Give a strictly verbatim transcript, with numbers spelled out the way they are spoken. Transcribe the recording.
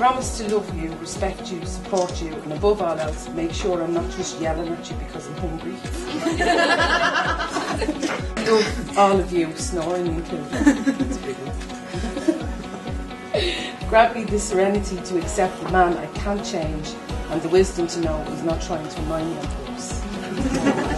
promise to love you, respect you, support you, and above all else, make sure I'm not just yelling at you because I'm hungry. Love all of you, snoring included. That's a big one. Grant me the serenity to accept the man I can't change, and the wisdom to know he's not trying to remind me of this.